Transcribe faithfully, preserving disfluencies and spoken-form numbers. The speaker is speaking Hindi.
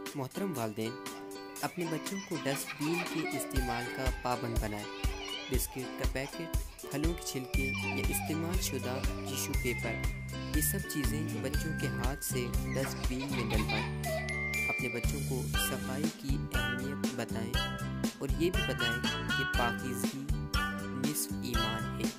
मोहतरम वालिदैन अपने बच्चों को डस्टबिन के इस्तेमाल का पाबंद बनाएं। बिस्किट का पैकेट, फलों के छिलके या इस्तेमाल शुदा टिश्यू पेपर, ये सब चीज़ें बच्चों के हाथ से डस्टबिन में डलवाएं। अपने बच्चों को सफाई की अहमियत बताएं और ये भी बताएं कि पाकीज़गी निस्फ ईमान है।